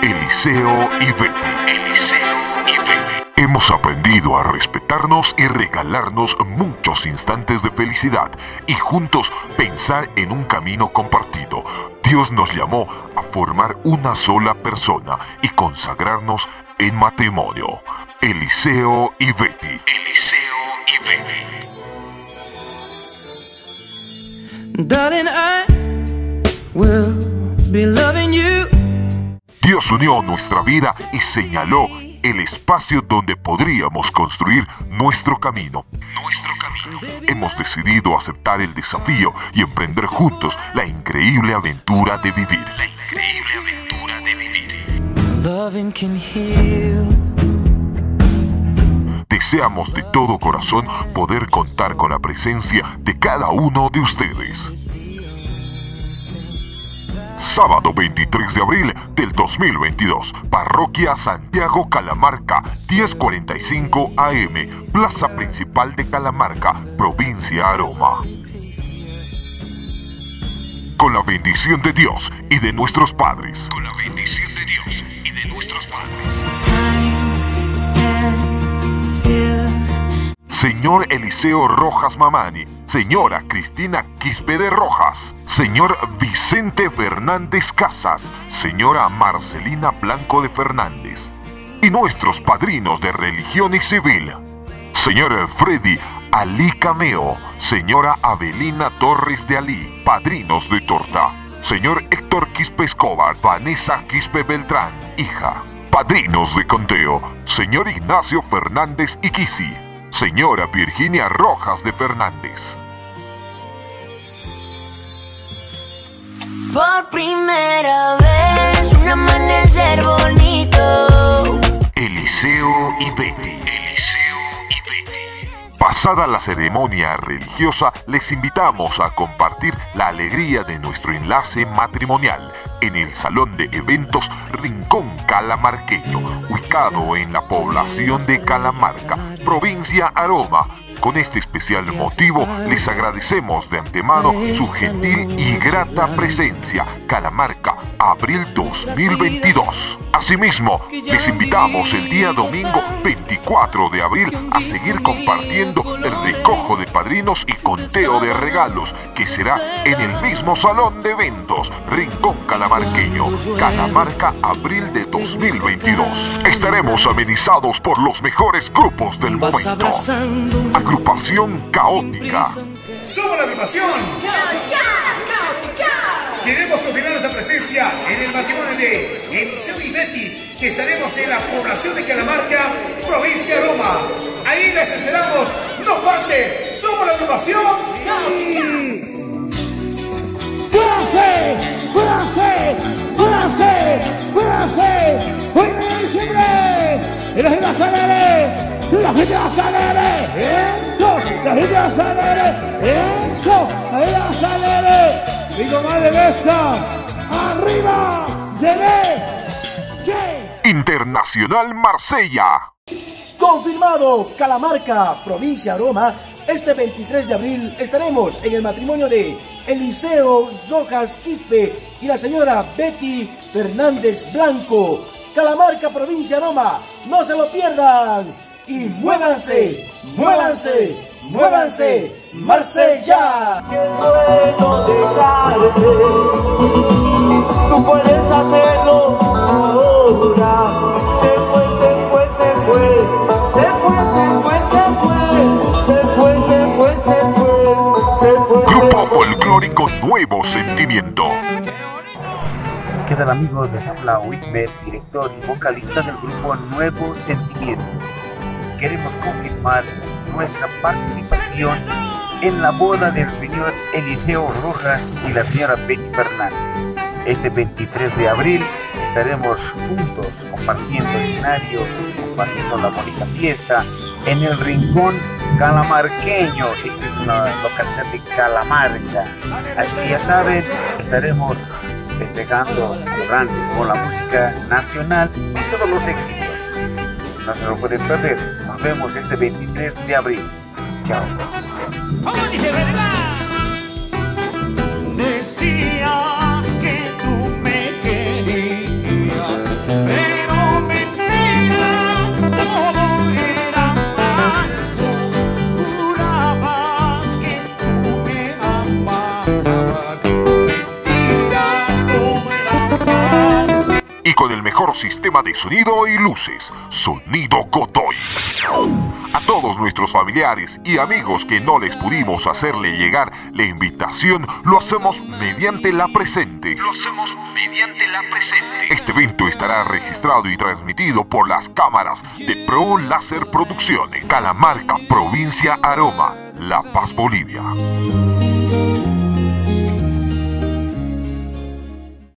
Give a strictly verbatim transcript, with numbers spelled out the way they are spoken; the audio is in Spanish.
Eliseo y Betty. Eliseo y Betty. Hemos aprendido a respetarnos y regalarnos muchos instantes de felicidad y juntos pensar en un camino compartido. Dios nos llamó a formar una sola persona y consagrarnos en matrimonio. Eliseo y Betty. Eliseo y Betty. Darling, I will be loving you. Dios unió nuestra vida y señaló el espacio donde podríamos construir nuestro camino. Nuestro camino. Hemos decidido aceptar el desafío y emprender juntos la increíble aventura de vivir. La increíble aventura de vivir. Loving can heal. Deseamos de todo corazón poder contar con la presencia de cada uno de ustedes. Sábado veintitrés de abril del dos mil veintidós, Parroquia Santiago Calamarca, diez cuarenta y cinco A M, Plaza Principal de Calamarca, Provincia Aroma. Con la bendición de Dios y de nuestros padres. Con la bendición de Dios y de nuestros padres. Señor Eliseo Rojas Mamani, señora Cristina Quispe de Rojas, señor Vicente Fernández Casas, señora Marcelina Blanco de Fernández, y nuestros padrinos de religión y civil, señor Freddy Ali Cameo, señora Avelina Torres de Ali, padrinos de torta, señor Héctor Quispe Escobar, Vanessa Quispe Beltrán, hija, padrinos de conteo, señor Ignacio Fernández Iquisi, señora Virginia Rojas de Fernández. Por primera vez, un amanecer bonito. Eliseo y Betty. Eliseo y Betty. Pasada la ceremonia religiosa, les invitamos a compartir la alegría de nuestro enlace matrimonial en el Salón de Eventos Rincón Calamarqueño, ubicado en la población de Calamarca, Provincia Aroma. Con este especial motivo, les agradecemos de antemano su gentil y grata presencia. Calamarca, abril dos mil veintidós. Asimismo, les invitamos el día domingo veinticuatro de abril a seguir compartiendo el recojo de padrinos y conteo de regalos, que será en el mismo salón de eventos, Rincón Calamarqueño, Calamarca, abril de dos mil veintidós. Estaremos amenizados por los mejores grupos del momento. Agrupación Caótica. ¡Somos la agrupación! Queremos confirmar nuestra presencia en el matrimonio de Eliseo y Betty, que estaremos en la población de Calamarca, Provincia Aroma. Ahí les esperamos, no falte, somos la agrupación. ¡Fuérase! ¡Fuérase! ¡Fuérase! ¡Fuérase! ¡Fuérase diciembre! ¡Y la gente acelere! ¡La gente acelere! ¡Eso! ¡La gente acelere! ¡Eso! ¡La gente acelere! ¡Y comadre Vesta! ¡Arriba! ¡Llegué! ¿Qué? Internacional Marsella. Confirmado, Calamarca, Provincia Aroma. Este veintitrés de abril estaremos en el matrimonio de Eliseo Rojas Quispe y la señora Betty Fernández Blanco. Calamarca, Provincia Aroma. No se lo pierdan. Y muévanse, muévanse, muévanse, Marsella. Qué bueno dejarte, tú puedes hacerlo ahora. Se fue, se fue, se fue, se fue, se fue, se fue, se fue, se fue, se fue, se fue. Grupo folclórico Nuevo Sentimiento. ¿Qué tal, amigos? Les habla Whitmer, director y vocalista del grupo Nuevo Sentimiento. Queremos confirmar nuestra participación en la boda del señor Eliseo Rojas y la señora Betty Fernández. Este veintitrés de abril estaremos juntos compartiendo el escenario, compartiendo la bonita fiesta en el Rincón Calamarqueño. Esta es una localidad de Calamarca. Así que ya saben, estaremos festejando, celebrando con la música nacional y todos los éxitos. No se lo pueden perder. Nos vemos este veintitrés de abril. Chao. ¿Cómo dice, verdad? Decías que tú me querías. con el mejor sistema de sonido y luces, Sonido Godoy. A todos nuestros familiares y amigos que no les pudimos hacerle llegar la invitación, lo hacemos mediante la presente. Lo hacemos mediante la presente. Este evento estará registrado y transmitido por las cámaras de Pro Láser Producciones, Calamarca, provincia Aroma, La Paz, Bolivia.